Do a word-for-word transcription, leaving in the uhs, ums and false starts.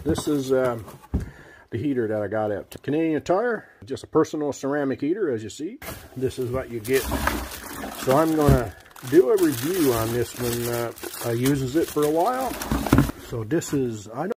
This is um, the heater that I got at Canadian Tire. Just a personal ceramic heater, as you see. This is what you get. So I'm going to do a review on this when uh, I uses it for a while. So this is, I don't